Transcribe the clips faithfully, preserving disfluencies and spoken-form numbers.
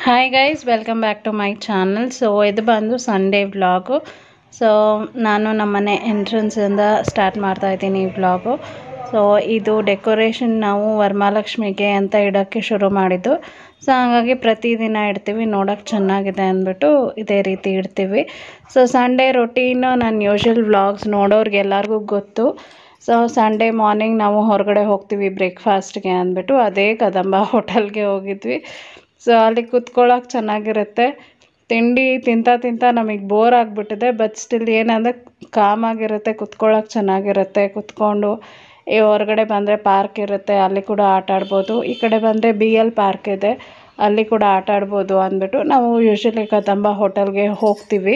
Hi guys, welcome back to my channel. So ಇದು ಬಂದು Sunday vlog. So ನಾನು ನಮ್ಮನೆ ಎಂಟ್ರೆನ್ಸಿಂದ ಸ್ಟಾರ್ಟ್ ಮಾಡ್ತಾ ಇದ್ದೀನಿ ಈ ವ್ಲಾಗು. ಸೊ ಇದು ಡೆಕೋರೇಷನ್ ನಾವು ವರಮಹಾಲಕ್ಷ್ಮಿಗೆ ಅಂತ ಇಡೋಕ್ಕೆ ಶುರು ಮಾಡಿದ್ದು. ಸೊ ಹಾಗಾಗಿ ಪ್ರತಿದಿನ ಇಡ್ತೀವಿ, ನೋಡೋಕ್ಕೆ ಚೆನ್ನಾಗಿದೆ ಅಂದ್ಬಿಟ್ಟು ಇದೇ ರೀತಿ ಇಡ್ತೀವಿ. ಸೊ ಸಂಡೇ ರೊಟೀನು ನನ್ನ ಯೂಶ್ವಲ್ ವ್ಲಾಗ್ಸ್ ನೋಡೋರಿಗೆ ಎಲ್ಲರಿಗೂ ಗೊತ್ತು. ಸೊ ಸಂಡೇ ಮಾರ್ನಿಂಗ್ ನಾವು ಹೊರಗಡೆ ಹೋಗ್ತೀವಿ ಬ್ರೇಕ್ಫಾಸ್ಟ್ಗೆ ಅಂದ್ಬಿಟ್ಟು ಅದೇ ಕದಂಬ ಹೋಟೆಲ್ಗೆ ಹೋಗಿದ್ವಿ. ಸೊ ಅಲ್ಲಿ ಕೂತ್ಕೊಳ್ಳೋಕೆ ಚೆನ್ನಾಗಿರುತ್ತೆ. ತಿಂಡಿ ತಿಂತ ತಿಂತ ನಮಗೆ ಬೋರ್ ಆಗಿಬಿಟ್ಟಿದೆ. ಬಟ್ ಸ್ಟಿಲ್ ಏನಂದರೆ ಕಾಮಾಗಿರುತ್ತೆ, ಕುತ್ಕೊಳ್ಳೋಕೆ ಚೆನ್ನಾಗಿರುತ್ತೆ. ಕುತ್ಕೊಂಡು ಈ ಹೊರಗಡೆ ಬಂದರೆ ಪಾರ್ಕ್ ಇರುತ್ತೆ, ಅಲ್ಲಿ ಕೂಡ ಆಟ ಆಡ್ಬೋದು. ಈ ಕಡೆ ಬಂದರೆ ಬಿ ಎಲ್ ಪಾರ್ಕ್ ಇದೆ, ಅಲ್ಲಿ ಕೂಡ ಆಟ ಆಡ್ಬೋದು ಅಂದ್ಬಿಟ್ಟು ನಾವು ಯೂಶ್ವಲಿ ಕದಂಬ ಹೋಟೆಲ್ಗೆ ಹೋಗ್ತೀವಿ.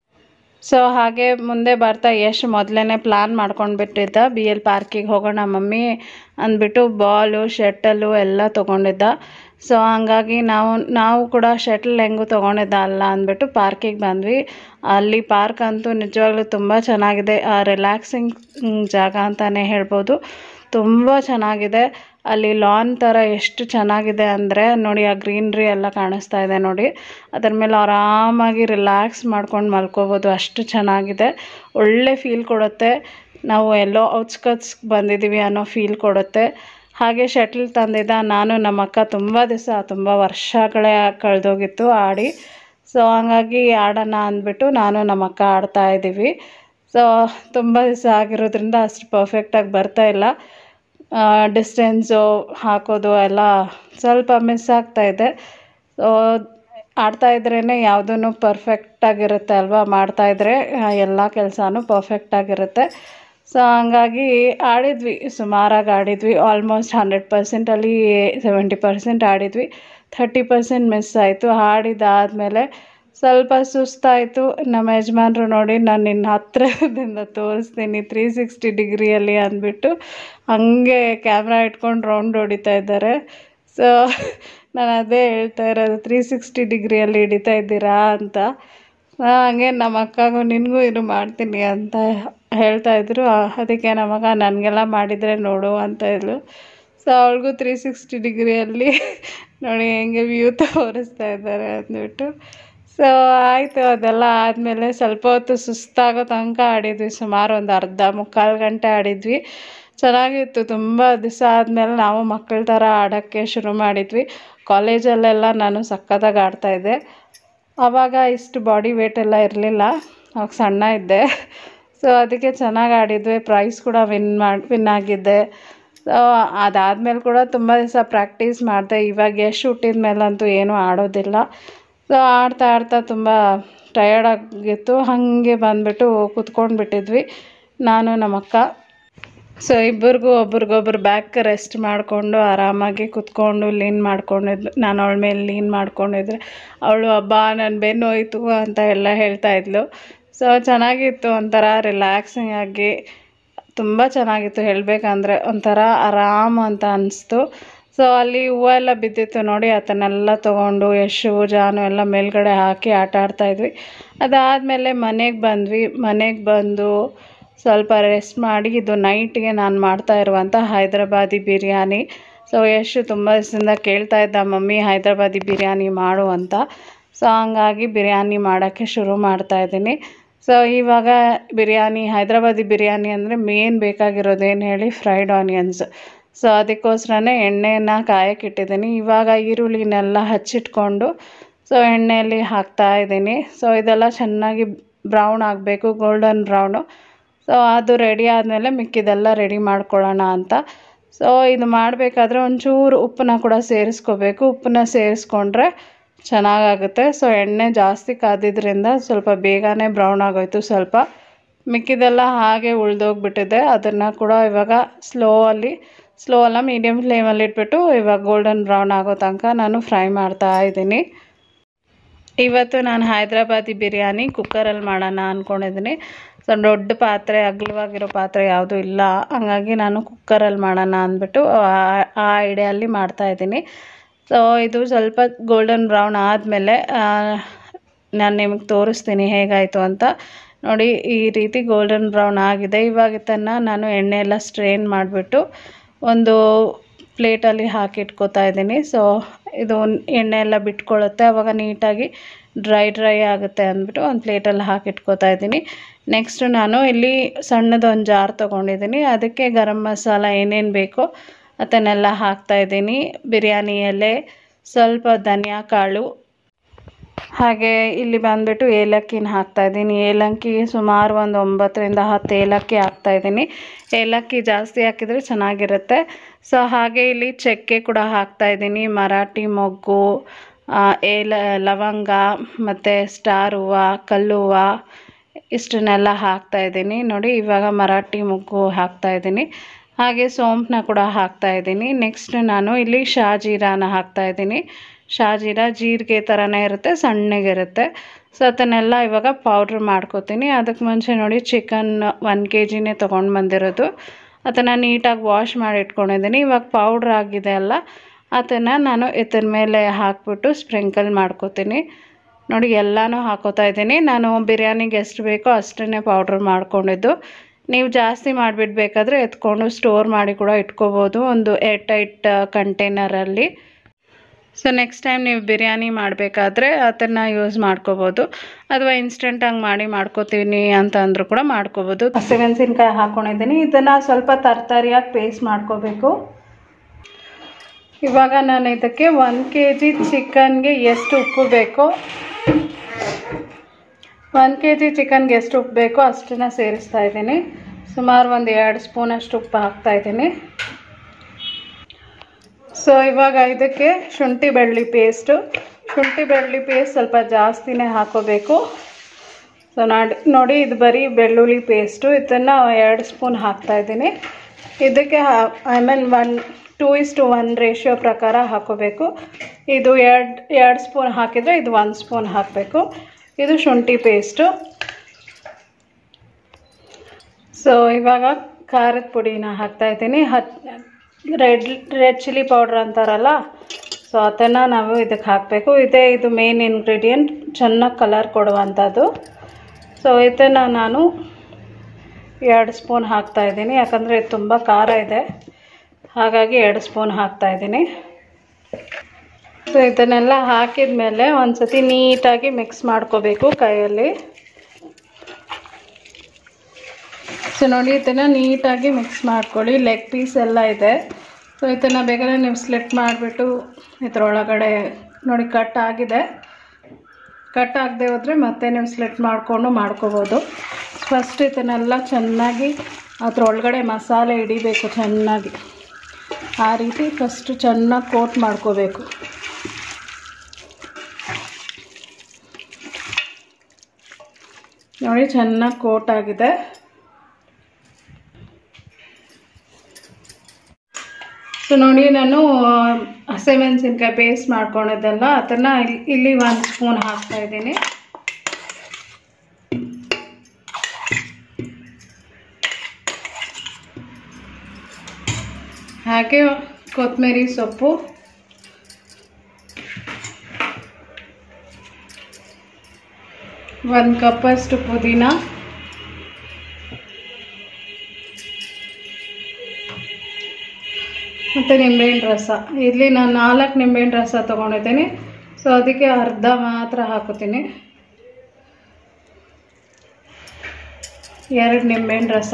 ಸೊ ಹಾಗೆ ಮುಂದೆ ಬರ್ತಾ ಯಶ್ ಮೊದಲೇ ಪ್ಲ್ಯಾನ್ ಮಾಡ್ಕೊಂಡು ಬಿಟ್ಟಿದ್ದ, ಬಿ ಎಲ್ ಪಾರ್ಕಿಗೆ ಹೋಗೋಣ ಮಮ್ಮಿ ಅಂದ್ಬಿಟ್ಟು ಬಾಲು ಶಟಲು ಎಲ್ಲ ತೊಗೊಂಡಿದ್ದ. ಸೊ ಹಂಗಾಗಿ ನಾವು ನಾವು ಕೂಡ ಶಟಲ್ ಹೆಂಗೂ ತೊಗೊಂಡಿದ್ದ ಅಲ್ಲ ಅಂದ್ಬಿಟ್ಟು ಪಾರ್ಕಿಗೆ ಬಂದ್ವಿ. ಅಲ್ಲಿ ಪಾರ್ಕ್ ಅಂತೂ ನಿಜವಾಗ್ಲೂ ತುಂಬ ಚೆನ್ನಾಗಿದೆ, ರಿಲ್ಯಾಕ್ಸಿಂಗ್ ಜಾಗ ಅಂತಲೇ ಹೇಳ್ಬೋದು. ತುಂಬ ಚೆನ್ನಾಗಿದೆ. ಅಲ್ಲಿ ಲಾನ್ ಥರ ಎಷ್ಟು ಚೆನ್ನಾಗಿದೆ ಅಂದರೆ ನೋಡಿ, ಆ ಗ್ರೀನ್ರಿ ಎಲ್ಲ ಕಾಣಿಸ್ತಾ ಇದೆ ನೋಡಿ, ಅದರ ಮೇಲೆ ಆರಾಮಾಗಿ ರಿಲ್ಯಾಕ್ಸ್ ಮಾಡ್ಕೊಂಡು ಮಲ್ಕೋಬೋದು, ಅಷ್ಟು ಚೆನ್ನಾಗಿದೆ. ಒಳ್ಳೆ ಫೀಲ್ ಕೊಡುತ್ತೆ, ನಾವು ಎಲ್ಲೋ ಔಟ್ಸ್ಕಟ್ಸ್ಗೆ ಬಂದಿದ್ದೀವಿ ಅನ್ನೋ ಫೀಲ್ ಕೊಡುತ್ತೆ. ಹಾಗೆ ಶಟಲ್ ತಂದಿದ್ದ, ನಾನು ನಮ್ಮ ಅಕ್ಕ ತುಂಬ ದಿವಸ ತುಂಬ ವರ್ಷಗಳೇ ಕಳೆದೋಗಿತ್ತು ಆಡಿ. ಸೊ ಹಂಗಾಗಿ ಆಡೋಣ ಅಂದ್ಬಿಟ್ಟು ನಾನು ನಮ್ಮ ಅಕ್ಕ ಆಡ್ತಾಯಿದ್ದೀವಿ. ಸೊ ತುಂಬ ದಿವಸ ಆಗಿರೋದ್ರಿಂದ ಅಷ್ಟು ಪರ್ಫೆಕ್ಟಾಗಿ ಬರ್ತಾಯಿಲ್ಲ, ಡಿಸ್ಟೆನ್ಸು ಹಾಕೋದು ಎಲ್ಲ ಸ್ವಲ್ಪ ಮಿಸ್ ಆಗ್ತಾಯಿದೆ. ಸೊ ಆಡ್ತಾಯಿದ್ರೇ ಯಾವುದೂ ಪರ್ಫೆಕ್ಟಾಗಿರುತ್ತೆ ಅಲ್ವಾ, ಮಾಡ್ತಾಯಿದ್ರೆ ಎಲ್ಲ ಕೆಲಸನೂ ಪರ್ಫೆಕ್ಟಾಗಿರುತ್ತೆ. ಸೊ ಹಂಗಾಗಿ ಆಡಿದ್ವಿ, ಸುಮಾರಾಗಿ ಆಡಿದ್ವಿ. ಆಲ್ಮೋಸ್ಟ್ ಹಂಡ್ರೆಡ್ ಪರ್ಸೆಂಟಲ್ಲಿ ಸೆವೆಂಟಿ ಪರ್ಸೆಂಟ್ ಆಡಿದ್ವಿ, ಥರ್ಟಿ ಪರ್ಸೆಂಟ್ ಮಿಸ್ ಆಯಿತು. ಆಡಿದಾದಮೇಲೆ ಸ್ವಲ್ಪ ಸುಸ್ತಾಯಿತು. ನಮ್ಮ ಯಜಮಾನ್ರು ನೋಡಿ, ನಾನು ನಿನ್ನ ಹತ್ತಿರದಿಂದ ತೋರಿಸ್ತೀನಿ ತ್ರೀ ಸಿಕ್ಸ್ಟಿ ಡಿಗ್ರಿಯಲ್ಲಿ ಅಂದ್ಬಿಟ್ಟು ಹಾಗೆ ಕ್ಯಾಮ್ರಾ ಇಟ್ಕೊಂಡು ರೌಂಡ್ ಹೊಡಿತಾ ಇದ್ದಾರೆ. ಸೊ ನಾನು ಅದೇ ಹೇಳ್ತಾ ಇರೋದು, ತ್ರೀ ಸಿಕ್ಸ್ಟಿ ಡಿಗ್ರಿಯಲ್ಲಿ ಹಿಡಿತಾ ಇದ್ದೀರಾ ಅಂತ. ಹಾಗೆ ನಮ್ಮ ಅಕ್ಕಗೂ ನಿನಗೂ ಇದು ಮಾಡ್ತೀನಿ ಅಂತ ಹೇಳ್ತಾಯಿದ್ರು. ಅದಕ್ಕೆ ನಮಗ ನನಗೆಲ್ಲ ಮಾಡಿದರೆ ನೋಡು ಅಂತ ಇದ್ಲು. ಸೊ ಅವಳಿಗೂ ತ್ರೀ ಸಿಕ್ಸ್ಟಿ ಡಿಗ್ರಿಯಲ್ಲಿ ನೋಡಿ ಹೆಂಗೆ ವ್ಯೂ ತೋರಿಸ್ತಾ ಇದ್ದಾರೆ ಅಂದ್ಬಿಟ್ಟು. ಸೊ ಆಯಿತು, ಅದೆಲ್ಲ ಆದಮೇಲೆ ಸ್ವಲ್ಪ ಹೊತ್ತು ಸುಸ್ತಾಗೋ ತನಕ ಆಡಿದ್ವಿ, ಸುಮಾರು ಒಂದು ಅರ್ಧ ಮುಕ್ಕಾಲು ಗಂಟೆ ಆಡಿದ್ವಿ. ಚೆನ್ನಾಗಿತ್ತು. ತುಂಬ ದಿವಸ ಆದಮೇಲೆ ನಾವು ಮಕ್ಕಳ ಥರ ಆಡೋಕ್ಕೆ ಶುರು ಮಾಡಿದ್ವಿ. ಕಾಲೇಜಲ್ಲೆಲ್ಲ ನಾನು ಸಖತ್ತಾಗಿ ಆಡ್ತಾಯಿದ್ದೆ. ಆವಾಗ ಇಷ್ಟು ಬಾಡಿ ವೇಟ್ ಎಲ್ಲ ಇರಲಿಲ್ಲ, ಅವಾಗ ಸಣ್ಣ ಇದ್ದೆ. ಸೊ ಅದಕ್ಕೆ ಚೆನ್ನಾಗಿ ಆಡಿದ್ವಿ, ಪ್ರೈಸ್ ಕೂಡ ವಿನ್ ಮಾಡಿ ವಿನ್ ಆಗಿದ್ದೆ. ಸೊ ಅದಾದಮೇಲೆ ಕೂಡ ತುಂಬ ದಿವಸ ಪ್ರಾಕ್ಟೀಸ್ ಮಾಡಿದೆ. ಇವಾಗ ಎಷ್ಟು ಹುಟ್ಟಿದ ಮೇಲಂತೂ ಏನೂ ಆಡೋದಿಲ್ಲ. ಸೊ ಆಡ್ತಾ ಆಡ್ತಾ ತುಂಬ ಟಯರ್ಡ್ ಆಗಿತ್ತು, ಹಾಗೆ ಬಂದುಬಿಟ್ಟು ಕೂತ್ಕೊಂಡು ಬಿಟ್ಟಿದ್ವಿ ನಾನು ನಮ್ಮ ಅಕ್ಕ. ಸೊ ಇಬ್ಬರಿಗೂ ಒಬ್ರಿಗೊಬ್ರು ಬ್ಯಾಕ್ ರೆಸ್ಟ್ ಮಾಡಿಕೊಂಡು ಆರಾಮಾಗಿ ಕೂತ್ಕೊಂಡು ಲೀನ್ ಮಾಡ್ಕೊಂಡಿದ್ಲು. ನಾನು ಅವಳ ಮೇಲೆ ಲೀನ್ ಮಾಡ್ಕೊಂಡಿದ್ರೆ ಅವಳು ಹಬ್ಬ ನನ್ನ ಬೆನ್ನು ಹೋಯ್ತು ಅಂತ ಎಲ್ಲ ಹೇಳ್ತಾಯಿದ್ಲು. ಸೊ ಚೆನ್ನಾಗಿತ್ತು, ಒಂಥರ ರಿಲ್ಯಾಕ್ಸಿಂಗ್ ಆಗಿ ತುಂಬ ಚೆನ್ನಾಗಿತ್ತು. ಹೇಳಬೇಕಂದ್ರೆ ಒಂಥರ ಆರಾಮ ಅಂತ ಅನಿಸ್ತು. ಸೊ ಅಲ್ಲಿ ಹೂವು ಎಲ್ಲ ಬಿದ್ದಿತ್ತು ನೋಡಿ, ಅದನ್ನೆಲ್ಲ ತೊಗೊಂಡು ಯಶು ಜಾನು ಎಲ್ಲ ಮೇಲ್ಗಡೆ ಹಾಕಿ ಆಟ ಆಡ್ತಾಯಿದ್ವಿ. ಅದಾದಮೇಲೆ ಮನೆಗೆ ಬಂದ್ವಿ. ಮನೆಗೆ ಬಂದು ಸ್ವಲ್ಪ ರೆಸ್ಟ್ ಮಾಡಿ, ಇದು ನೈಟ್ಗೆ ನಾನು ಮಾಡ್ತಾ ಇರುವಂಥ ಹೈದರಾಬಾದಿ ಬಿರಿಯಾನಿ. ಸೊ ಯಶು ತುಂಬ ದಿವಸದಿಂದ ಕೇಳ್ತಾ ಇದ್ದ, ಮಮ್ಮಿ ಹೈದರಾಬಾದಿ ಬಿರಿಯಾನಿ ಮಾಡು ಅಂತ. ಸೊ ಹಂಗಾಗಿ ಬಿರಿಯಾನಿ ಮಾಡೋಕ್ಕೆ ಶುರು ಮಾಡ್ತಾಯಿದ್ದೀನಿ. ಸೊ ಇವಾಗ ಬಿರಿಯಾನಿ ಹೈದರಾಬಾದಿ ಬಿರಿಯಾನಿ ಅಂದರೆ ಮೇನ್ ಬೇಕಾಗಿರೋದೇನು ಹೇಳಿ, ಫ್ರೈಡ್ ಆನಿಯನ್ಸ್. ಸೊ ಅದಕ್ಕೋಸ್ಕರನೇ ಎಣ್ಣೆನ ಕಾಯಕ್ಕಿಟ್ಟಿದ್ದೀನಿ. ಇವಾಗ ಈರುಳ್ಳಿನೆಲ್ಲ ಹಚ್ಚಿಟ್ಕೊಂಡು ಸೊ ಎಣ್ಣೆಯಲ್ಲಿ ಹಾಕ್ತಾಯಿದ್ದೀನಿ. ಸೊ ಇದೆಲ್ಲ ಚೆನ್ನಾಗಿ ಬ್ರೌನ್ ಆಗಬೇಕು, ಗೋಲ್ಡನ್ ಬ್ರೌನು. ಸೊ ಅದು ರೆಡಿ ಆದಮೇಲೆ ಮಿಕ್ಕಿದೆಲ್ಲ ರೆಡಿ ಮಾಡ್ಕೊಳ್ಳೋಣ ಅಂತ. ಸೊ ಇದು ಮಾಡಬೇಕಾದ್ರೆ ಒಂಚೂರು ಉಪ್ಪನ್ನ ಕೂಡ ಸೇರಿಸ್ಕೋಬೇಕು. ಉಪ್ಪನ್ನ ಸೇರಿಸ್ಕೊಂಡ್ರೆ ಚೆನ್ನಾಗಾಗುತ್ತೆ. ಸೊ ಎಣ್ಣೆ ಜಾಸ್ತಿ ಕಾದಿದ್ರಿಂದ ಸ್ವಲ್ಪ ಬೇಗನೆ ಬ್ರೌನ್ ಆಗೋಯ್ತು. ಸ್ವಲ್ಪ ಮಿಕ್ಕಿದೆಲ್ಲ ಹಾಗೆ ಉಳ್ದೋಗ್ಬಿಟ್ಟಿದೆ, ಅದನ್ನು ಕೂಡ ಇವಾಗ ಸ್ಲೋ ಅಲ್ಲಿ ಸ್ಲೋ ಅಲ್ಲ ಮೀಡಿಯಮ್ ಫ್ಲೇಮಲ್ಲಿ ಇಟ್ಬಿಟ್ಟು ಇವಾಗ ಗೋಲ್ಡನ್ ಬ್ರೌನ್ ಆಗೋ ತನಕ ನಾನು ಫ್ರೈ ಮಾಡ್ತಾ ಇದ್ದೀನಿ. ಇವತ್ತು ನಾನು ಹೈದರಾಬಾದಿ ಬಿರಿಯಾನಿ ಕುಕ್ಕರಲ್ಲಿ ಮಾಡೋಣ ಅಂದ್ಕೊಂಡಿದ್ದೀನಿ. ಸೊ ದೊಡ್ಡ ಪಾತ್ರೆ, ಅಗಲವಾಗಿರೋ ಪಾತ್ರೆ ಯಾವುದೂ ಇಲ್ಲ, ಹಾಗಾಗಿ ನಾನು ಕುಕ್ಕರಲ್ಲಿ ಮಾಡೋಣ ಅಂದ್ಬಿಟ್ಟು ಆ ಐಡಿಯಲ್ಲಿ ಮಾಡ್ತಾಯಿದ್ದೀನಿ. ಸೊ ಇದು ಸ್ವಲ್ಪ ಗೋಲ್ಡನ್ ಬ್ರೌನ್ ಆದಮೇಲೆ ನಾನು ನಿಮಗೆ ತೋರಿಸ್ತೀನಿ ಹೇಗಾಯಿತು ಅಂತ. ನೋಡಿ ಈ ರೀತಿ ಗೋಲ್ಡನ್ ಬ್ರೌನ್ ಆಗಿದೆ. ಇವಾಗ ಇದನ್ನು ನಾನು ಎಣ್ಣೆ ಎಲ್ಲ ಸ್ಟ್ರೈನ್ ಮಾಡಿಬಿಟ್ಟು ಒಂದು ಪ್ಲೇಟಲ್ಲಿ ಹಾಕಿ ಇಟ್ಕೋತಾ ಇದ್ದೀನಿ. ಸೊ ಇದು ಎಣ್ಣೆ ಎಲ್ಲ ಬಿಟ್ಕೊಳ್ಳುತ್ತೆ, ಆವಾಗ ನೀಟಾಗಿ ಡ್ರೈ ಡ್ರೈ ಆಗುತ್ತೆ ಅಂದ್ಬಿಟ್ಟು ಒಂದು ಪ್ಲೇಟಲ್ಲಿ ಹಾಕಿ ಇಟ್ಕೋತಾ ಇದ್ದೀನಿ. ನೆಕ್ಸ್ಟ್ ನಾನು ಇಲ್ಲಿ ಸಣ್ಣದೊಂದು ಜಾರ್ ತೊಗೊಂಡಿದ್ದೀನಿ, ಅದಕ್ಕೆ ಗರಂ ಮಸಾಲ ಏನೇನು ಬೇಕೋ ಅದನ್ನೆಲ್ಲ ಹಾಕ್ತಾಯಿದ್ದೀನಿ. ಬಿರಿಯಾನಿ ಎಲೆ, ಸ್ವಲ್ಪ ಧನಿಯಾ ಕಾಳು, ಹಾಗೆ ಇಲ್ಲಿ ಬಂದುಬಿಟ್ಟು ಏಲಕ್ಕಿನ ಹಾಕ್ತಾಯಿದ್ದೀನಿ. ಏಲಕ್ಕಿ ಸುಮಾರು ಒಂದು ಒಂಬತ್ತರಿಂದ ಹತ್ತು ಏಲಕ್ಕಿ ಹಾಕ್ತಾಯಿದ್ದೀನಿ. ಏಲಕ್ಕಿ ಜಾಸ್ತಿ ಹಾಕಿದರೆ ಚೆನ್ನಾಗಿರುತ್ತೆ. ಸೊ ಹಾಗೆ ಇಲ್ಲಿ ಚಕ್ಕೆ ಕೂಡ ಹಾಕ್ತಾಯಿದ್ದೀನಿ, ಮರಾಠಿ ಮೊಗ್ಗು, ಏಲ ಲವಂಗ ಮತ್ತು ಸ್ಟಾರ್ ಹೂವು, ಕಲ್ಲು ಹೂವು, ಇಷ್ಟನ್ನೆಲ್ಲ ಹಾಕ್ತಾಯಿದ್ದೀನಿ. ನೋಡಿ ಇವಾಗ ಮರಾಠಿ ಮೊಗ್ಗು ಹಾಕ್ತಾಯಿದ್ದೀನಿ, ಹಾಗೆ ಸೋಂಪನ್ನ ಕೂಡ ಹಾಕ್ತಾಯಿದ್ದೀನಿ. ನೆಕ್ಸ್ಟ್ ನಾನು ಇಲ್ಲಿ ಶಾಜೀರಾನ ಹಾಕ್ತಾಯಿದ್ದೀನಿ. ಶಾಜೀರಾ ಜೀರಿಗೆ ಥರನೇ ಇರುತ್ತೆ, ಸಣ್ಣಗಿರುತ್ತೆ. ಸೊ ಅದನ್ನೆಲ್ಲ ಇವಾಗ ಪೌಡ್ರ್ ಮಾಡ್ಕೋತೀನಿ. ಅದಕ್ಕೆ ಮುಂಚೆ ನೋಡಿ ಚಿಕನ್ ಒನ್ ಕೆ ಜಿನೇ ತೊಗೊಂಡು ಬಂದಿರೋದು, ಅದನ್ನು ನೀಟಾಗಿ ವಾಶ್ ಮಾಡಿ ಇಟ್ಕೊಂಡಿದ್ದೀನಿ. ಇವಾಗ ಪೌಡ್ರ್ ಆಗಿದೆ ಅಲ್ಲ, ಅದನ್ನು ನಾನು ಇದರ ಮೇಲೆ ಹಾಕ್ಬಿಟ್ಟು ಸ್ಪ್ರಿಂಕಲ್ ಮಾಡ್ಕೋತೀನಿ. ನೋಡಿ ಎಲ್ಲನೂ ಹಾಕೋತಾ ಇದ್ದೀನಿ. ನಾನು ಬಿರಿಯಾನಿಗೆ ಎಷ್ಟು ಬೇಕೋ ಅಷ್ಟನ್ನೇ ಪೌಡ್ರ್ ಮಾಡ್ಕೊಂಡಿದ್ದು. ನೀವು ಜಾಸ್ತಿ ಮಾಡಿಬಿಡ್ಬೇಕಾದ್ರೆ ಎತ್ಕೊಂಡು ಸ್ಟೋರ್ ಮಾಡಿ ಕೂಡ ಇಟ್ಕೋಬೋದು ಒಂದು ಏರ್ ಟೈಟ್ ಕಂಟೈನರಲ್ಲಿ. ಸೊ ನೆಕ್ಸ್ಟ್ ಟೈಮ್ ನೀವು ಬಿರಿಯಾನಿ ಮಾಡಬೇಕಾದ್ರೆ ಅದನ್ನು ಯೂಸ್ ಮಾಡ್ಕೋಬೋದು, ಅಥವಾ ಇನ್ಸ್ಟೆಂಟಾಗಿ ಮಾಡಿ ಮಾಡ್ಕೋತೀನಿ ಅಂತ ಅಂದರೂ ಕೂಡ ಮಾಡ್ಕೋಬೋದು. ಹಸಿಮೆಣಸಿನ್ಕಾಯಿ ಹಾಕ್ಕೊಂಡಿದ್ದೀನಿ, ಇದನ್ನು ಸ್ವಲ್ಪ ತರಕಾರಿಯಾಗಿ ಪೇಸ್ಟ್ ಮಾಡ್ಕೋಬೇಕು. ಇವಾಗ ನಾನು ಇದಕ್ಕೆ ಒನ್ ಕೆ ಜಿ ಚಿಕನ್ಗೆ ಎಷ್ಟು ಉಪ್ಪು ಬೇಕೋ ಒನ್ ಕೆ ಜಿ ಚಿಕನ್ಗೆ ಎಷ್ಟು ಉಪ್ಪು ಬೇಕೋ ಅಷ್ಟನ್ನು ಸೇರಿಸ್ತಾ ಇದ್ದೀನಿ. ಸುಮಾರು ಒಂದು ಎರಡು ಸ್ಪೂನಷ್ಟು ಉಪ್ಪು ಹಾಕ್ತಾಯಿದ್ದೀನಿ. ಸೊ ಇವಾಗ ಇದಕ್ಕೆ ಶುಂಠಿ ಬೆಳ್ಳುಳ್ಳಿ ಪೇಸ್ಟು ಶುಂಠಿ ಬೆಳ್ಳುಳ್ಳಿ ಪೇಸ್ಟ್ ಸ್ವಲ್ಪ ಜಾಸ್ತಿನೇ ಹಾಕೋಬೇಕು. ಸೊ ನೋಡಿ ನೋಡಿ ಇದು ಬರೀ ಬೆಳ್ಳುಳ್ಳಿ ಪೇಸ್ಟು, ಇದನ್ನು ಎರಡು ಸ್ಪೂನ್ ಹಾಕ್ತಾಯಿದ್ದೀನಿ. ಇದಕ್ಕೆ ಆಮೇಲೆ one two is to one ratio ಪ್ರಕಾರ ಹಾಕೋಬೇಕು. ಇದು ಎರಡು ಎರಡು ಸ್ಪೂನ್ ಹಾಕಿದರೆ ಇದು ಒಂದು ಸ್ಪೂನ್ ಹಾಕಬೇಕು. ಇದು ಶುಂಠಿ ಪೇಸ್ಟು. ಸೊ ಇವಾಗ ಖಾರದ ಪುಡಿನ ಹಾಕ್ತಾಯಿದ್ದೀನಿ. ಹತ್ ರೆಡ್ ರೆಡ್ ಚಿಲ್ಲಿ ಪೌಡ್ರ್ ಅಂತಾರಲ್ಲ, ಸೊ ಅದನ್ನು ನಾವು ಇದಕ್ಕೆ ಹಾಕಬೇಕು. ಇದೇ ಇದು ಮೇನ್ ಇಂಗ್ರೀಡಿಯೆಂಟ್, ಚೆನ್ನಾಗಿ ಕಲರ್ ಕೊಡುವಂಥದ್ದು. ಸೊ ಇದನ್ನು ನಾನು ಎರಡು ಸ್ಪೂನ್ ಹಾಕ್ತಾಯಿದ್ದೀನಿ, ಯಾಕಂದರೆ ಇದು ತುಂಬ ಖಾರ ಇದೆ, ಹಾಗಾಗಿ ಎರಡು ಸ್ಪೂನ್ ಹಾಕ್ತಾಯಿದ್ದೀನಿ. ಸೊ ಇದನ್ನೆಲ್ಲ ಹಾಕಿದ ಮೇಲೆ ಒಂದು ಸತಿ ನೀಟಾಗಿ ಮಿಕ್ಸ್ ಮಾಡ್ಕೋಬೇಕು ಕೈಯಲ್ಲಿ. ಸೊ ನೋಡಿ ಇದನ್ನು ನೀಟಾಗಿ ಮಿಕ್ಸ್ ಮಾಡ್ಕೊಳ್ಳಿ. ಲೆಗ್ ಪೀಸ್ ಎಲ್ಲ ಇದೆ, ಸೊ ಇದನ್ನು ಬೇಕಾದ್ರೆ ನೀವು ಸ್ಲಿಟ್ ಮಾಡಿಬಿಟ್ಟು ಇದರೊಳಗಡೆ ನೋಡಿ ಕಟ್ ಆಗಿದೆ, ಕಟ್ ಆಗದೆ ಹೋದರೆ ಮತ್ತೆ ನೀವು ಸ್ಲಿಟ್ ಮಾಡಿಕೊಂಡು ಮಾಡ್ಕೋಬೋದು. ಫಸ್ಟ್ ಇದನ್ನೆಲ್ಲ ಚೆನ್ನಾಗಿ ಅದರೊಳಗಡೆ ಮಸಾಲೆ ಹಿಡಿಬೇಕು ಚೆನ್ನಾಗಿ, ಆ ರೀತಿ ಫಸ್ಟು ಚೆನ್ನಾಗಿ ಕೋಟ್ ಮಾಡ್ಕೋಬೇಕು. ನೋಡಿ ಚೆನ್ನಾಗಿ ಕೋಟ್ ಆಗಿದೆ. ಸೊ ನೋಡಿ ನಾನು ಹಸಿಮೆಣಸಿನ್ಕಾಯಿ ಪೇಸ್ಟ್ ಮಾಡ್ಕೊಂಡಿದ್ದೆಲ್ಲ ಅದನ್ನು ಇಲ್ಲಿ ಒಂದು ಸ್ಪೂನ್ ಹಾಕ್ತಾಯಿದ್ದೀನಿ. ಹಾಗೆ ಕೊತ್ತಂಬರಿ ಸೊಪ್ಪು, ಒಂದು ಕಪ್ಪಷ್ಟು ಪುದೀನ, ಮತ್ತು ನಿಂಬೆಹಣ್ಣು ರಸ. ಇಲ್ಲಿ ನಾನು ನಾಲ್ಕು ನಿಂಬೆಹಣ್ಣು ರಸ ತೊಗೊಂಡಿದ್ದೀನಿ, ಸೊ ಅದಕ್ಕೆ ಅರ್ಧ ಮಾತ್ರ ಹಾಕೋತೀನಿ. ಎರಡು ನಿಂಬೆಹಣ್ಣು ರಸ,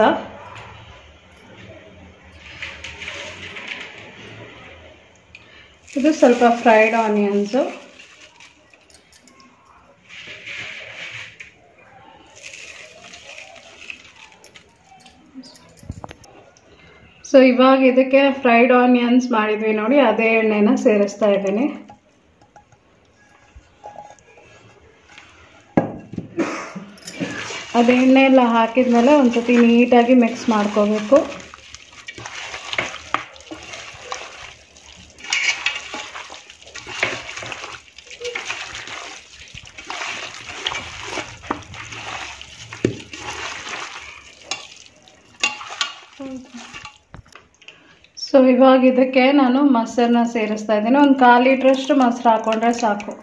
ಇದು ಸ್ವಲ್ಪ ಫ್ರೈಡ್ ಆನಿಯನ್ಸು, ಸೊ ಇವಾಗ ಇದಕ್ಕೆ ಫ್ರೈಡ್ ಆನಿಯನ್ಸ್ ಮಾಡಿದ್ವಿ ನೋಡಿ, ಅದೇ ಎಣ್ಣೆನ ಸೇರಿಸ್ತಾ ಇದ್ದೀನಿ. ಅದು ಎಣ್ಣೆ ಎಲ್ಲ ಹಾಕಿದ್ಮೇಲೆ ಒಂದು ಸತಿ ನೀಟಾಗಿ ಮಿಕ್ಸ್ ಮಾಡ್ಕೋಬೇಕು. ಸೊ ಇವಾಗ ಇದಕ್ಕೆ ನಾನು ಮೊಸರನ್ನ ಸೇರಿಸ್ತಾ ಇದ್ದೀನಿ. ಒಂದು ಕಾಲು ಲೀಟ್ರಷ್ಟು ಮೊಸರು ಹಾಕ್ಕೊಂಡ್ರೆ ಸಾಕು.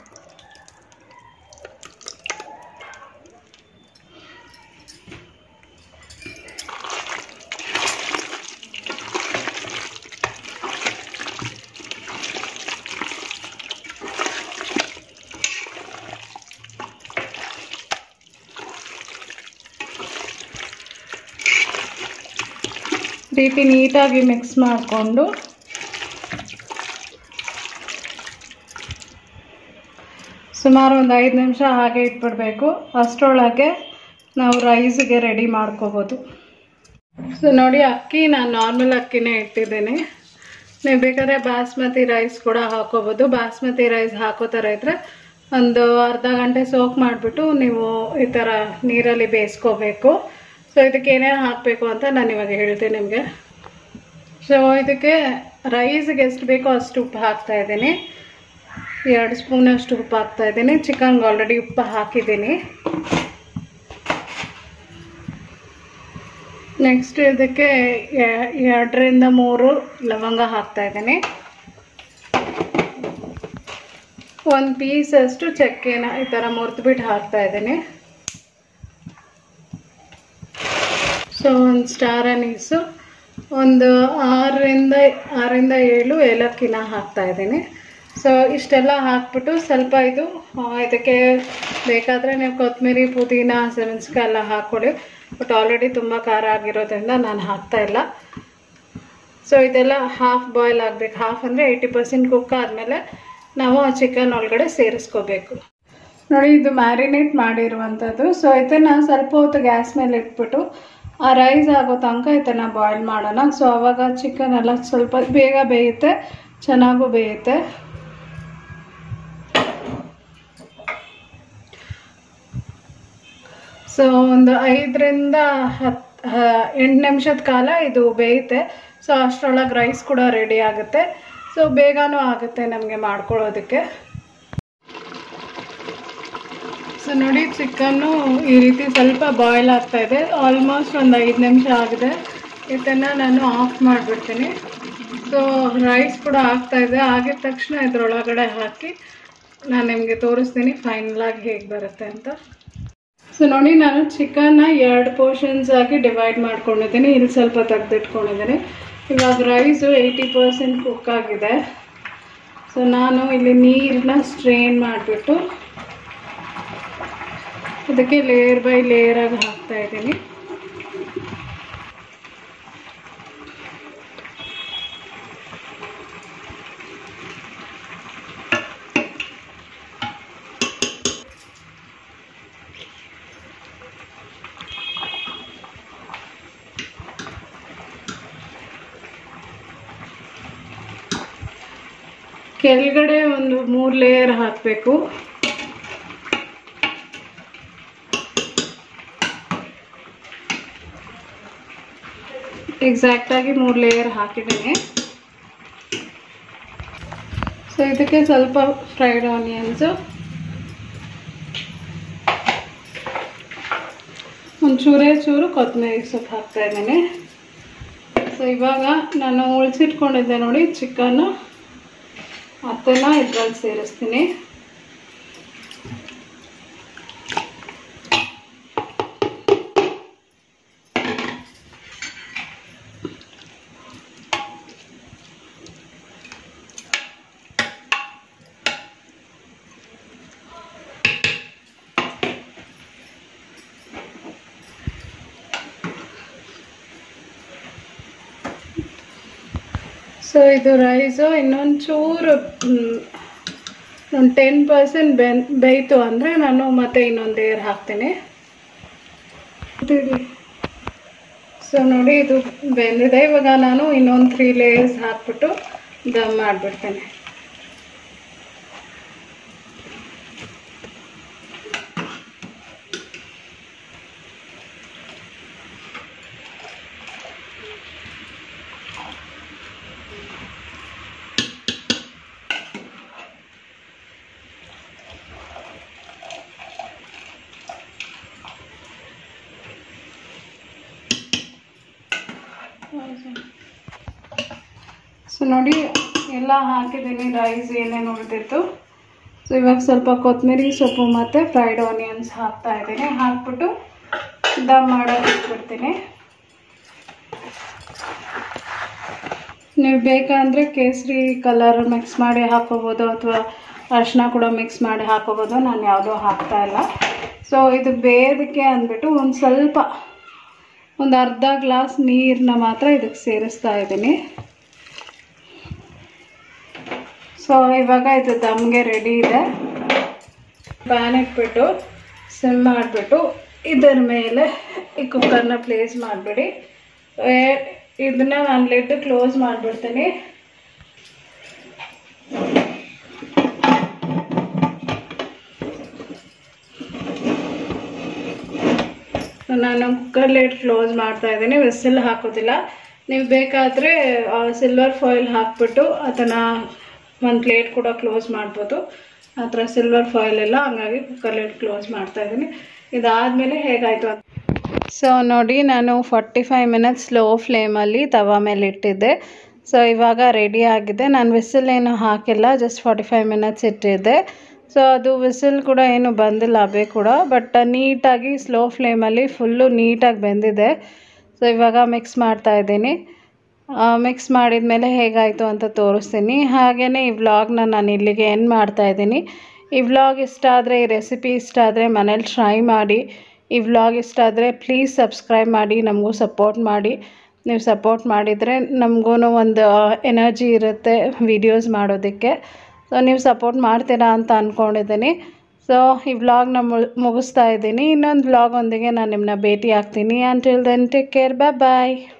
ರೀತಿ ನೀಟಾಗಿ ಮಿಕ್ಸ್ ಮಾಡಿಕೊಂಡು ಸುಮಾರು ಒಂದು ಐದು ನಿಮಿಷ ಹಾಗೆ ಇಟ್ಬಿಡಬೇಕು. ಅಷ್ಟರೊಳಗೆ ನಾವು ರೈಸ್ಗೆ ರೆಡಿ ಮಾಡ್ಕೋಬೋದು. ಸೊ ನೋಡಿ, ಅಕ್ಕಿ ನಾನು ನಾರ್ಮಲ್ ಅಕ್ಕಿನೇ ಇಟ್ಟಿದ್ದೀನಿ. ನೀವು ಬೇಕಾದ್ರೆ ಬಾಸ್ಮತಿ ರೈಸ್ ಕೂಡ ಹಾಕೋಬೋದು. ಬಾಸ್ಮತಿ ರೈಸ್ ಹಾಕೋ ಥರ ಇದ್ದರೆ ಒಂದು ಅರ್ಧ ಗಂಟೆ ಸೋಕ್ ಮಾಡಿಬಿಟ್ಟು ನೀವು ಈ ಥರ ನೀರಲ್ಲಿ ಬೇಯಿಸ್ಕೋಬೇಕು. ಸೊ ಇದಕ್ಕೆ ಏನೇನು ಹಾಕಬೇಕು ಅಂತ ನಾನು ಇವಾಗ ಹೇಳ್ತೀನಿ ನಿಮಗೆ. ಸೊ ಇದಕ್ಕೆ ರೈಸ್ಗೆ ಎಷ್ಟು ಬೇಕೋ ಅಷ್ಟು ಉಪ್ಪು ಹಾಕ್ತಾಯಿದ್ದೀನಿ. ಎರಡು ಸ್ಪೂನಷ್ಟು ಉಪ್ಪು ಹಾಕ್ತಾಯಿದ್ದೀನಿ. ಚಿಕನ್ಗೆ ಆಲ್ರೆಡಿ ಉಪ್ಪು ಹಾಕಿದ್ದೀನಿ. ನೆಕ್ಸ್ಟ್ ಇದಕ್ಕೆ ಎರಡರಿಂದ ಮೂರು ಲವಂಗ ಹಾಕ್ತಾಯಿದ್ದೀನಿ. ಒಂದು ಪೀಸಷ್ಟು ಚಕ್ಕೆನ ಈ ಥರ ಮುರಿದ್ಬಿಟ್ಟು ಹಾಕ್ತಾಯಿದ್ದೀನಿ. ಸೊ ಒಂದು ಸ್ಟಾರ್ ಅನೀಸು, ಒಂದು ಆರರಿಂದ ಆರರಿಂದ ಏಳು ಏಲಕ್ಕಿನ ಹಾಕ್ತಾಯಿದ್ದೀನಿ. ಸೊ ಇಷ್ಟೆಲ್ಲ ಹಾಕ್ಬಿಟ್ಟು ಸ್ವಲ್ಪ ಇದು ಇದಕ್ಕೆ ಬೇಕಾದರೆ ನೀವು ಕೊತ್ತಂಬರಿ, ಪುದೀನ, ಹಸಿಮೆಣಸಿನಕಾಯಿ ಎಲ್ಲ ಹಾಕ್ಕೊಳ್ಳಿ. ಬಟ್ ಆಲ್ರೆಡಿ ತುಂಬ ಖಾರ ಆಗಿರೋದ್ರಿಂದ ನಾನು ಹಾಕ್ತಾಯಿಲ್ಲ. ಸೊ ಇದೆಲ್ಲ ಹಾಫ್ ಬಾಯ್ಲ್ ಆಗಬೇಕು. ಹಾಫ್ ಅಂದರೆ ಏಯ್ಟಿ ಪರ್ಸೆಂಟ್ ಕುಕ್ ಆದಮೇಲೆ ನಾವು ಆ ಚಿಕನ್ ಒಳಗಡೆ ಸೇರಿಸ್ಕೋಬೇಕು. ನೋಡಿ, ಇದು ಮ್ಯಾರಿನೇಟ್ ಮಾಡಿರುವಂಥದ್ದು. ಸೊ ಇದನ್ನು ಸ್ವಲ್ಪ ಹೊತ್ತು ಗ್ಯಾಸ್ ಮೇಲೆ ಇಟ್ಬಿಟ್ಟು ಆ ರೈಸ್ ಆಗೋ ತನಕ ಇದನ್ನು ಬಾಯ್ಲ್ ಮಾಡೋಣ. ಸೊ ಆವಾಗ ಚಿಕನ್ ಎಲ್ಲ ಸ್ವಲ್ಪ ಬೇಗ ಬೇಯುತ್ತೆ, ಚೆನ್ನಾಗೂ ಬೇಯುತ್ತೆ. ಸೊ ಒಂದು ಐದರಿಂದ ಹತ್ತು ಎಂಟು ನಿಮಿಷದ ಕಾಲ ಇದು ಬೇಯುತ್ತೆ. ಸೊ ಅಷ್ಟರೊಳಗೆ ರೈಸ್ ಕೂಡ ರೆಡಿ ಆಗುತ್ತೆ. ಸೊ ಬೇಗನೂ ಆಗುತ್ತೆ ನಮಗೆ ಮಾಡ್ಕೊಳ್ಳೋದಕ್ಕೆ. ಸೊ ನೋಡಿ, ಚಿಕನ್ನು ಈ ರೀತಿ ಸ್ವಲ್ಪ ಬಾಯ್ಲ್ ಆಗ್ತಾಯಿದೆ. ಆಲ್ಮೋಸ್ಟ್ ಒಂದು ಐದು ನಿಮಿಷ ಆಗಿದೆ. ಇದನ್ನು ನಾನು ಆಫ್ ಮಾಡಿಬಿಡ್ತೀನಿ. ಸೊ ರೈಸ್ ಕೂಡ ಆಗ್ತಾಯಿದೆ. ಆಗಿದ ತಕ್ಷಣ ಇದರೊಳಗಡೆ ಹಾಕಿ ನಾನು ನಿಮಗೆ ತೋರಿಸ್ತೀನಿ ಫೈನಲಾಗಿ ಹೇಗೆ ಬರುತ್ತೆ ಅಂತ. ಸೊ ನೋಡಿ, ನಾನು ಚಿಕನ್ನ ಎರಡು ಪೋರ್ಷನ್ಸ್ ಆಗಿ ಡಿವೈಡ್ ಮಾಡ್ಕೊಂಡಿದ್ದೀನಿ. ಇಲ್ಲಿ ಸ್ವಲ್ಪ ತೆಗೆದಿಟ್ಕೊಂಡಿದ್ದೀನಿ. ಇವಾಗ ರೈಸು ಏಯ್ಟಿ ಪರ್ಸೆಂಟ್ ಕುಕ್ ಆಗಿದೆ. ಸೊ ನಾನು ಇಲ್ಲಿ ನೀರನ್ನ ಸ್ಟ್ರೈನ್ ಮಾಡಿಬಿಟ್ಟು ಇದಕ್ಕೆ ಲೇಯರ್ ಬೈ ಲೇಯರಾಗಿ ಹಾಕ್ತಾಯಿದ್ದೀನಿ. ಕೆಳಗಡೆ ಒಂದು ಮೂರು ಲೇಯರ್ ಹಾಕಬೇಕು. ಎಕ್ಸಾಕ್ಟಾಗಿ ಮೂರು ಲೇಯರ್ ಹಾಕಿದ್ದೀನಿ. ಸೊ ಇದಕ್ಕೆ ಸ್ವಲ್ಪ ಫ್ರೈಡ್ ಆನಿಯನ್ಸು, ಒಂಚೂರೇ ಚೂರು ಕೊತ್ತಂಬರಿ ಸೊಪ್ಪು ಹಾಕ್ತಾಯಿದ್ದೀನಿ. ಸೊ ಇವಾಗ ನಾನು ಉಳಿಸಿಟ್ಕೊಂಡಿದ್ದೆ ನೋಡಿ ಚಿಕನ್ನು, ಅದನ್ನು ಇದ್ರಲ್ಲಿ ಸೇರಿಸ್ತೀನಿ. ಸೊ ಇದು ರೈಸು ಇನ್ನೊಂದು ಚೂರು ಒಂದು ಟೆನ್ ಪರ್ಸೆಂಟ್ ಬೆನ್ ಬೇಯ್ತು ಅಂದರೆ ನಾನು ಮತ್ತೆ ಇನ್ನೊಂದು ಲೇಯರ್ ಹಾಕ್ತೀನಿ. ಸೊ ನೋಡಿ, ಇದು ಬೆಂದಿದೆ. ಇವಾಗ ನಾನು ಇನ್ನೊಂದು ತ್ರೀ ಲೇಯರ್ಸ್ ಹಾಕ್ಬಿಟ್ಟು ದಮ್ ಮಾಡಿಬಿಡ್ತೇನೆ. ಸೊ ನೋಡಿ, ಎಲ್ಲ ಹಾಕಿದ್ದೀನಿ ರೈಸ್ ಏನೇನು ಉಳಿದಿತ್ತು. ಸೊ ಇವಾಗ ಸ್ವಲ್ಪ ಕೊತ್ತಂಬರಿ ಸೊಪ್ಪು ಮತ್ತು ಫ್ರೈಡ್ ಆನಿಯನ್ಸ್ ಹಾಕ್ತಾ ಇದ್ದೀನಿ. ಹಾಕ್ಬಿಟ್ಟು ದಮ್ ಮಾಡೋಕೆ ಇಟ್ಬಿಡ್ತೀನಿ. ನೀವು ಬೇಕಂದರೆ ಕೇಸರಿ ಕಲರ್ ಮಿಕ್ಸ್ ಮಾಡಿ ಹಾಕೋಬೋದು, ಅಥವಾ ಅರಿಶಿನ ಕೂಡ ಮಿಕ್ಸ್ ಮಾಡಿ ಹಾಕೋಬೋದು. ನಾನು ಯಾವುದೂ ಹಾಕ್ತಾಯಿಲ್ಲ. ಸೊ ಇದು ಬೇಯೋದಕ್ಕೆ ಅಂದ್ಬಿಟ್ಟು ಒಂದು ಸ್ವಲ್ಪ ಒಂದು ಅರ್ಧ ಗ್ಲಾಸ್ ನೀರನ್ನ ಮಾತ್ರ ಇದಕ್ಕೆ ಸೇರಿಸ್ತಾ ಇದ್ದೀನಿ. ಸೊ ಇವಾಗ ಇದು ದಮ್ಗೆ ರೆಡಿ ಇದೆ. ಪ್ಯಾನ್ ಇಟ್ಬಿಟ್ಟು ಸಿಮ್ ಮಾಡಿಬಿಟ್ಟು ಇದರ ಮೇಲೆ ಈ ಕುಕ್ಕರ್ನ ಪ್ಲೇಸ್ ಮಾಡಿಬಿಡಿ. ಇದನ್ನ ನಾನು ಲಿಡ್ ಕ್ಲೋಸ್ ಮಾಡಿಬಿಡ್ತೀನಿ. ನಾನು ಕುಕ್ಕರ್ ಲಿಡ್ ಕ್ಲೋಸ್ ಮಾಡ್ತಾ ಇದ್ದೀನಿ, ವಿಸಿಲ್ ಹಾಕೋದಿಲ್ಲ. ನೀವು ಬೇಕಾದರೆ ಸಿಲ್ವರ್ ಫಾಯಿಲ್ ಹಾಕ್ಬಿಟ್ಟು ಅದನ್ನು ಒಂದು ಪ್ಲೇಟ್ ಕೂಡ ಕ್ಲೋಸ್ ಮಾಡ್ಬೋದು. ಆ ಥರ ಸಿಲ್ವರ್ ಫಾಯಿಲ್ ಎಲ್ಲ, ಹಂಗಾಗಿ ಕುಕ್ಕರ್ ಲಿಡ್ ಕ್ಲೋಸ್ ಮಾಡ್ತಾ ಇದ್ದೀನಿ. ಇದಾದಮೇಲೆ ಹೇಗಾಯಿತು ಅಂತ ಸೊ ನೋಡಿ, ನಾನು ಫಾರ್ಟಿ ಫೈವ್ ಮಿನಿಟ್ಸ್ ಲೋ ಫ್ಲೇಮಲ್ಲಿ ತವಾ ಮೇಲೆ ಇಟ್ಟಿದ್ದೆ. ಸೊ ಇವಾಗ ರೆಡಿ ಆಗಿದೆ. ನಾನು ವಿಸಿಲ್ ಏನು ಹಾಕಿಲ್ಲ, ಜಸ್ಟ್ ಫಾರ್ಟಿ ಫೈವ್ ಮಿನಿಟ್ಸ್ ಇಟ್ಟಿದ್ದೆ. ಸೊ ಅದು ವಿಸಿಲ್ ಕೂಡ ಏನು ಬಂದಿಲ್ಲ ಅಬೆ ಕೂಡ, ಬಟ್ ನೀಟಾಗಿ ಸ್ಲೋ ಫ್ಲೇಮಲ್ಲಿ ಫುಲ್ಲು ನೀಟಾಗಿ ಬೆಂದಿದೆ. ಸೊ ಇವಾಗ ಮಿಕ್ಸ್ ಮಾಡ್ತಾ ಇದ್ದೀನಿ. ಮಿಕ್ಸ್ ಮಾಡಿದ ಮೇಲೆ ಹೇಗಾಯಿತು ಅಂತ ತೋರಿಸ್ತೀನಿ. ಹಾಗೆಯೇ ಈ ವ್ಲಾಗ್ನ ನಾನು ಇಲ್ಲಿಗೆ ಎಂಡ್ ಮಾಡ್ತಾಯಿದ್ದೀನಿ. ಈ ವ್ಲಾಗ್ ಇಷ್ಟ ಆದರೆ, ಈ ರೆಸಿಪಿ ಇಷ್ಟ ಆದರೆ ಮನೇಲಿ ಟ್ರೈ ಮಾಡಿ. ಈ ವ್ಲಾಗ್ ಇಷ್ಟ ಆದರೆ ಪ್ಲೀಸ್ ಸಬ್ಸ್ಕ್ರೈಬ್ ಮಾಡಿ, ನಮಗೂ ಸಪೋರ್ಟ್ ಮಾಡಿ. ನೀವು ಸಪೋರ್ಟ್ ಮಾಡಿದರೆ ನಮಗೂ ಒಂದು ಎನರ್ಜಿ ಇರುತ್ತೆ ವೀಡಿಯೋಸ್ ಮಾಡೋದಕ್ಕೆ. ಸೊ ನೀವು ಸಪೋರ್ಟ್ ಮಾಡ್ತೀರಾ ಅಂತ ಅಂದ್ಕೊಂಡಿದ್ದೀನಿ. ಸೊ ಈ ವ್ಲಾಗ್ನ ಮುಗಿಸ್ತಾ ಇದ್ದೀನಿ. ಇನ್ನೊಂದು ವ್ಲಾಗ್ ಒಂದಿಗೆ ನಾನು ನಿಮ್ಮನ್ನ ಭೇಟಿ ಆಗ್ತೀನಿ. Until then take care, bye ಬಾಯ್.